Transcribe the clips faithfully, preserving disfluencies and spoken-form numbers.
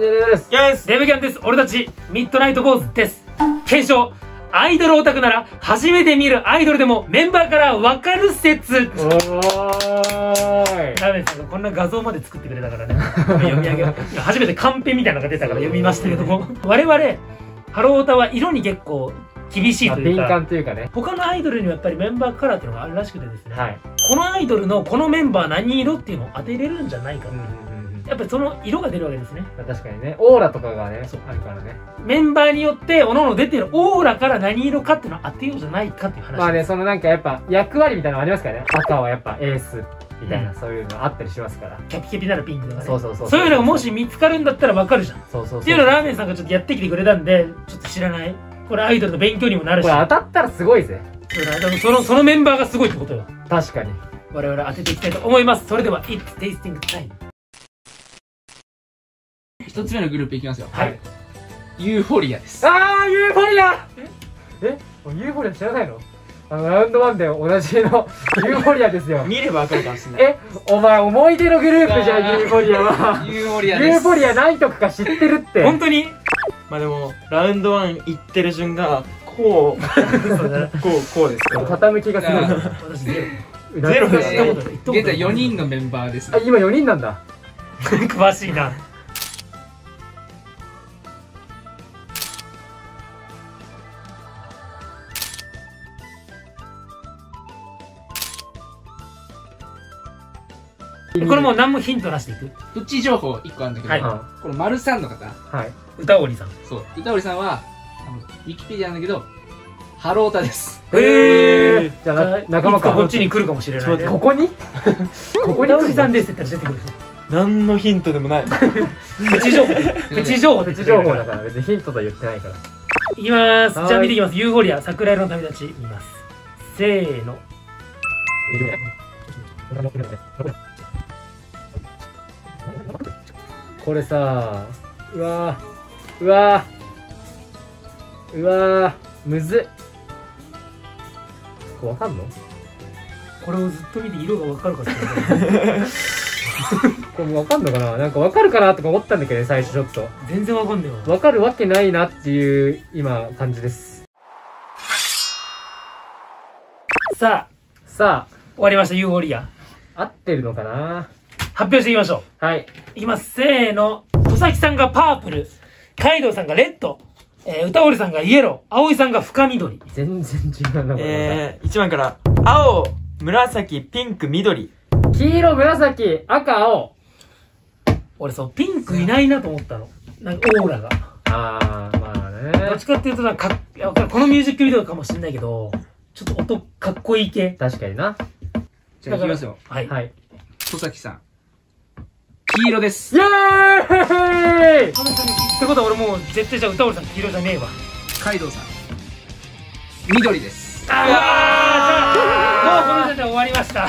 です。 です。 デブキャンです。俺たちミッドナイトゴーズです。検証。アイドルオタクなら初めて見るアイドルでもメンバーからわかる説。おーい。ラーメンさんがこんな画像まで作ってくれたからね。読み上げよう。初めてカンペみたいなのが出たから読みましたけども。我々、ハローオタは色に結構厳しいというか、 敏感というかね。 他のアイドルにはやっぱりメンバーカラーっていうのがあるらしくてですね。 はい。 このアイドルのこのメンバー何色っていうのを当てれるんじゃないか。やっぱりその色が出るわけですね。 確かにね、オーラとかがね、あるからね。 メンバーによって各々出てるオーラから何色かっていうのを当てようじゃないかっていう話。 まあね、そのなんかやっぱ役割みたいなのありますからね。赤はやっぱエースみたいな、うん、そういうのあったりしますから。 キャピキャピならピンクとかね。 そうそうそう。 そういうのがもし見つかるんだったらわかるじゃん。 そうそうそう。 っていうのをラーメンさんがちょっとやってきてくれたんで、ちょっと知らない。これアイドルの勉強にもなるし。 これ当たったらすごいぜ。 その、そのメンバーがすごいってことよ。 確かに。我 々当てていきたいと思います。それでは、It's Tasting Time。 一つ目のグループいきますよ。 はい。 ユーフォリアです。 あー、ユーフォリアえユーフォリア知らないの？あの、ラウンドワンでおなじみのユーフォリアですよ。 見ればわかるかもしれない。 えお前思い出のグループじゃん、ユーフォリアは。 ユーフォリアです。 ユーフォリア何曲か知ってるって。 本当に？ まあでも、ラウンドワン行ってる順が、こう、こう、こうですよ。 傾きがすごい。 私ゼロ。ゼロです。 現在よにんのメンバーです。 あ、今よにんなんだ。 詳しいな。これもう何もヒントなしでいく。 プチ情報いっこあるんだけど、はい、この丸さんの方、 はい、 歌織さん。 そう、歌織さんは、あの、ウィキペディアなんだけど、ハロータです。 へえ。 じゃあ、仲間か。 こっちに来るかもしれない。 ここにここに歌織さんですって言ったら出てくる。 何のヒントでもない。 プチ情報。プチ情報。 プチ情報だから別にヒントとは言ってないから。 いきまーす。じゃあ見ていきます。ユーフォリア、桜色の旅立ち、見ます。せーの。 これさー、うわー、うわー、うわー、むずっ。これわかんの？ これをずっと見て色がわかるかしらない。 これもうわかんのかな？なんかわかるかなとか思ったんだけどね、最初ちょっと。 全然わかんないわ。 わかるわけないなっていう、今、感じです。 さあ、 さあ、 終わりました、ユーフォリア。 合ってるのかな？ 発表していきましょう。 はい。 いきます。せーの。戸崎さんがパープル。カイドウさんがレッド。えー、歌織さんがイエロー。葵さんが深緑。 全然違うな、これ。 えー、いちばんから、青、紫、ピンク、緑。 黄色、紫、赤、青。 俺そう、ピンクいないなと思ったの。なんかオーラが。 あー、まあね。 どっちかっていうとなんか、かいやこのミュージックビデオかもしれないけど、ちょっと音かっこいい系。 確かにな。 じゃあいきますよ。 はい。 はい。 戸崎さん。黄色です。 イエーイ！ ってことは俺もう絶対じゃあ歌織さん黄色じゃねえわ。 カイドウさん。緑です。 ああ、もうこの時点で終わりました。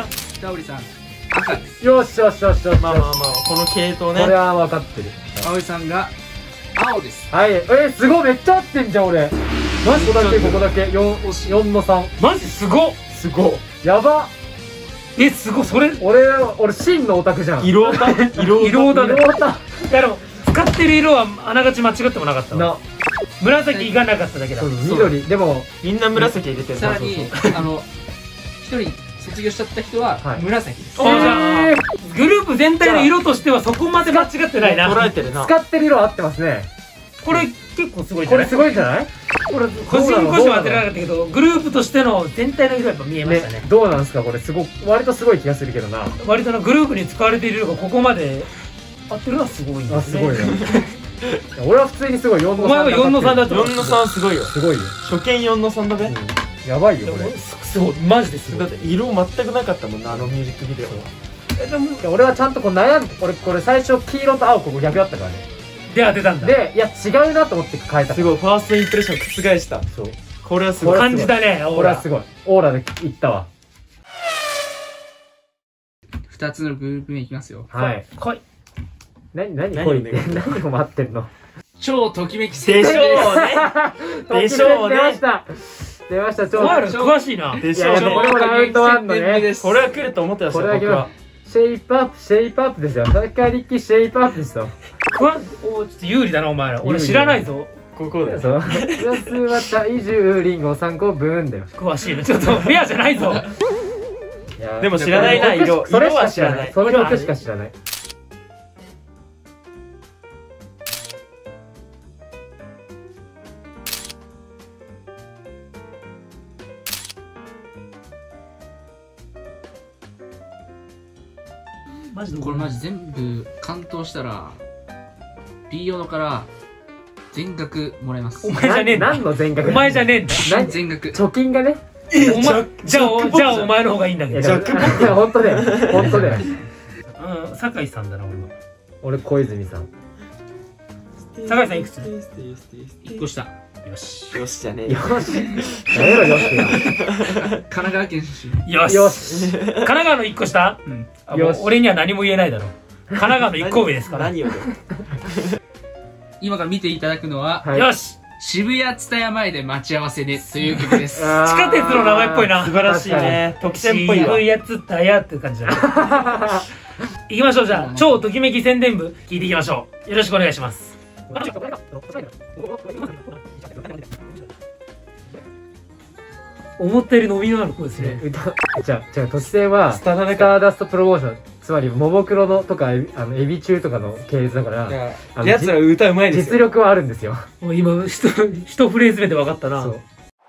歌織さん。赤です。 よしよしよしよし。 まあまあまあ、この系統ね。 これは分かってる。 葵さんが青です。 はい。えー、すごい、めっちゃ合ってんじゃん、俺。マジここだけ、ここだけ。よん、よんのさん。 マジすごっ。 すごい。やば。 え、すごい、それ。 俺、俺、真のオタクじゃん。 色オタ色オタ。 色オタ。 いやでも、使ってる色はあながち間違ってもなかったわ。紫がなかっただけだ。 緑。でも、 みんな紫入れてる。 さらに、あの、一人卒業しちゃった人は紫です。 じゃあ、グループ全体の色としてはそこまで間違ってないな。 捉えてるな。 使ってる色合ってますね。 これ結構すごいじゃない？ これすごいんじゃない？ これ個人個人は当てなかったけど、グループとしての全体の色やっぱ見えましたね。 どうなんですかこれ？すご割とすごい気がするけどな。 割となグループに使われている色がここまで合ってるのはすごいんですね。 あ、すごいね。俺は普通にすごいよんのさん。 お前はよんのさんだった。 よんのさんすごいよ。 すごいよ。 初見よんのさんだべ。 やばいよこれ。 すごい、マジですよ。 だって色全くなかったもんな、あのミュージックビデオは。 俺はちゃんとこう悩んで、俺これ最初黄色と青ここ逆だったからね。 で当てたんだ。 で、いや違うなと思って変えた。 すごい、ファーストインプレッション覆した。 そう。 これはすごい。 感じだね、 これはすごい。オーラでいったわ。 二つのグループ名いきますよ。 はい。 来い。 何、何来いって。何を待ってんの？ 超ときめきでしょうね。でしょうね。 出ました。出ました、超。 詳しいな。 でしょうね。 これもラウンドワンのね。 これは来ると思ってたし、僕は。 シェイプアップ、シェイプアップですよ。高力シェイプアップですよ。 不安おちょっと有利だなお前ら。俺知らないぞ。 ここだよ。 そう。プラスは体重リンゴさんこ分だよ。 詳しいね。ちょっとフェアじゃないぞ。 いやでも知らないな、色。 それし色はか知らな。 知らないい。 その曲しか知らない。 マジでこれマジ全部完登したら B 用のから全額もらえますお前じゃねえんだ。 何の全額？ お前じゃねえんだ。 何全額貯金がね。 お前じゃあじゃあお前の方がいいんだけど。 いや本当だよ。本当だよ。 うん、酒井さんだな俺は。 俺小泉さん。 酒井さんいくつ？ いっこ下よし。 よしじゃねえよよ。 し。やめろよし。 神奈川県出身よし。 よし。 神奈川のいっこ下？うん。あもうよし俺には何も言えないだろ。神奈川のいっこ上ですから。 何をだよ。 今から見ていただくのははいよし。 渋谷蔦屋前で待ち合わせねという曲ですあー地下鉄の名前っぽいな。 素晴らしいね。特選っぽいわ渋。いやつったやっていう感じだね。行きましょう。じゃあ超ときめき宣伝部聞いていきましょう。よろしくお願いします。思ったより伸びのある声ですね。 歌じゃあじゃあ突然はスタダスターダストプロモーション、つまりももクロのとかエビあのエビ中とかの系列だからいやあのやつら歌うまいですよ。 実力はあるんですよ。 もう今一一フレーズ目で分かったな。 そう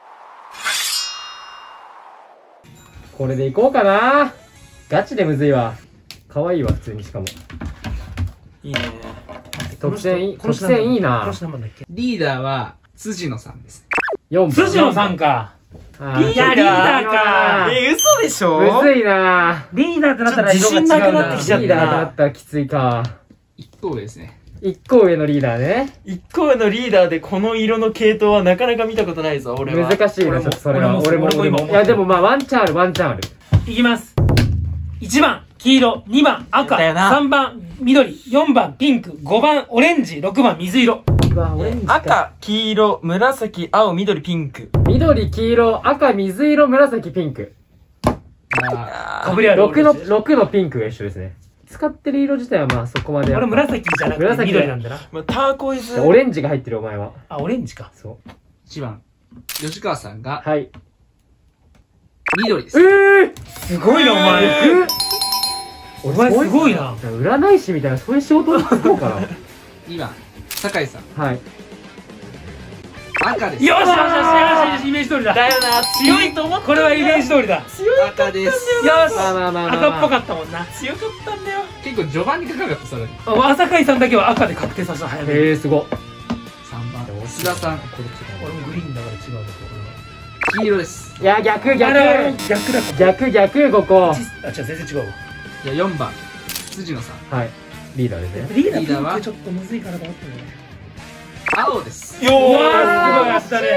これでいこうかな。ガチでむずいわ。可愛いわ普通に。しかもいいね。 特選いいこの人特選いいなこの。人何番だっけ？ リーダーは辻野さんですよんばん辻野さんか。 あリーダーリーダーかえ、嘘でしょ？ むずいな。 リーダーってなったら色が違うちょっと自信なくなってきちゃったリーダーだったらきついか。 いっこ上ですね一個上のリーダーね。 一個上のリーダーでこの色の系統はなかなか見たことないぞ、俺は。 難しいな、ちょっとそれは。 俺も俺も今思ってるいや、でもまあ、ワンチャンある、ワンチャンある。 いきます。いちばん黄色、にばん赤、 だよなさんばん緑、よんばんピンク、ごばんオレンジ、ろくばん水色。 うわ、オレンジか。 赤、黄色、紫、青、緑、ピンク。 緑、黄色、赤、水色、紫、ピンク。 まあかぶりある。 ろくの、 俺ろくのピンクが一緒ですね。使ってる色自体はまあ、そこまでやっぱ。 俺紫じゃなくて紫緑なんだな。 まあ、ターコイズ。 オレンジが入ってる、お前は。 あ、オレンジか。 そう。 いちばん吉川さんがはい。 緑ですえーすごいな、お前。 えお前すごいな。 占い師みたいな、そういう仕事をするのかにばん酒井さんな。はい。 赤ですよしよしよしよしよし、イメージ通りだ。 だよな、強いと思った。 これはイメージ通りだ。よ赤ですしまあまあまあまあまあ赤っぽかったもんな。 強かったんだよ。 結構序盤にかかるかったさらにあ朝海さんだけは赤で確定させた早めに。 えー、すごっ。 さんばん須田さんこれ違う。 俺もグリーンだから違うだ黄色ですいや、逆、 あれあれ逆。 逆だ。 逆、逆、ここ。 あ、違う、全然違うわ。 じゃあよんばん辻野さんはい。リーダーですね。 リーダーリーダーはピンクちょっとむずいかなと思ったね。 青ですようわー、すごいーあったね。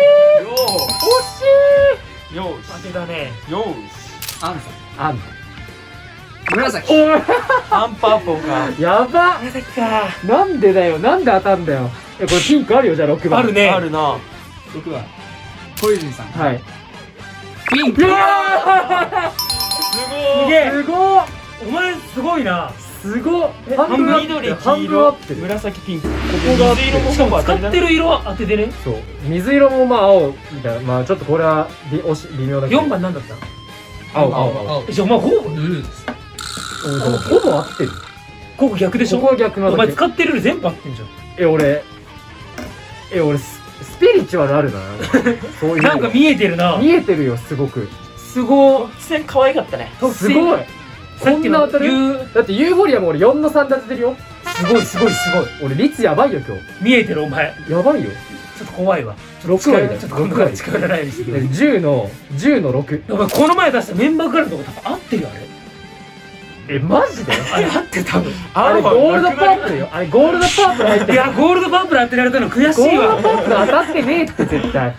よー当てだね。 し。よアンさんあん。 紫おいーし。アンパーポーか。 やば紫か。 なんでだよ、なんで当たんだよ。え、これピンクあるよ、じゃあろくばん。 あるね。 あるな。 ろくばん小泉さんはい。 ピンクうわすすごー。 げえ。 すごっお前すごいな。 すごっえ半分合って緑、 る。 黄半分合色って、る。 紫、ピンク。ここが合ってる水色もしかも使ほぼ当たりだってる色当ててね。 そう。水色もまあ青みたいな。まあちょっとこれはびおし微妙だけど。 よんばんなんだったの？ 青、青、青。 青えじゃあお前ほぼブルーですうんでもほぼ合ってる。 ここ逆でしょ？ ここは逆なお前だけ。 使ってるより全部合ってんじゃん。 え、俺、え、俺ス、スピリチュアルあるな。そういうの。 なんか見えてるな。 見えてるよ、すごく。 すご突然可愛かったね。 すごいさっきのこんな当たる言うだってユーフォリアも俺よんのさんで当ててるよ。 すごいすごいすごい。 俺率やばいよ、今見えてるお前。 日。やばいよ。 ちょっと怖いわ。 ろく割だよ。 ちょっと今度から近寄らないようにしてくれ。 じゅうの、じゅうのろく。 お前この前出したメンバーカラーのとこ多分合ってるよあれ。 え、マジであれ合ってる多分。 あれゴールドパープルよ。あれゴールドパープル入ってる。 いやゴールドパープル当てられたの悔しゴールいわ。 ドパープル当たってねえって絶対。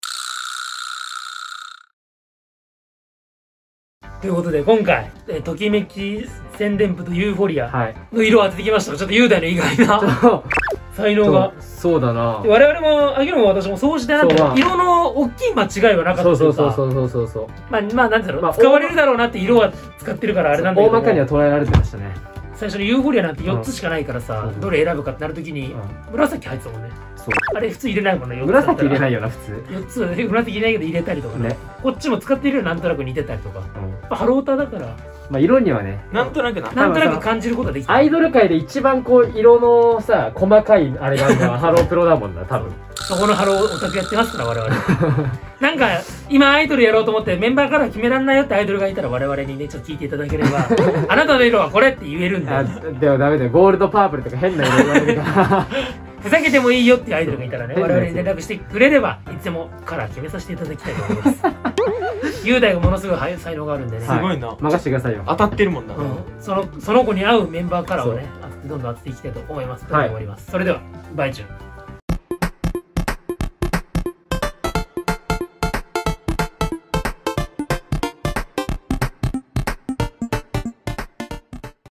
ということで今回えーときめき宣伝部とユーフォリアはい。 の色を当ててきましたが、ちょっと雄大の意外なそう才能が。 そうだな。 で我々もあげるも私もそうしてなんていうそうまあの色の大きい間違いはなかったそうといかそううそうそうそうそう。 まあまあなんだろう、 まあ使われるだろうなって色は使ってるからあれなんだけども大まかには捉えられてましたね。 最初のユーフォリアなんてよっつしかないからさ、 うんどれ選ぶかってなるときに、紫入ってたもんね。 そう。 あれ普通入れないもんね、よっつ紫入れないよな、普通。 よっつ、紫入れないけど入れたりとかね。 ね。 こっちも使っているよなんとなく似てたりとか。やうん。 っぱハロータだから、 まあ、色にはね、 なんとなくな。 なんとなく感じることができた。 アイドル界で一番こう、色のさ、細かいあれがあるのはハロープロだもんな、多分。 そこのハローオタクやってますから、我々。なんか、今アイドルやろうと思ってメンバーから決めらんないよってアイドルがいたら我々にね、ちょっと聞いていただければ、あなたの色はこれって言えるんで、 あ、でもダメだよ。ゴールドパープルとか変な色言われるから。 ふざけてもいいよっていうアイドルがいたらね、 変なやつ我々に連絡してくれれば、いつでもカラー決めさせていただきたいと思います。雄大がものすごい才能があるんでね。 すごいな。 任せてくださいよ。 当たってるもんな。 うん、そのその子に合うメンバーカラーをね、どんどん当てていきたいと思います。 はい思います。それでは、バイチュー。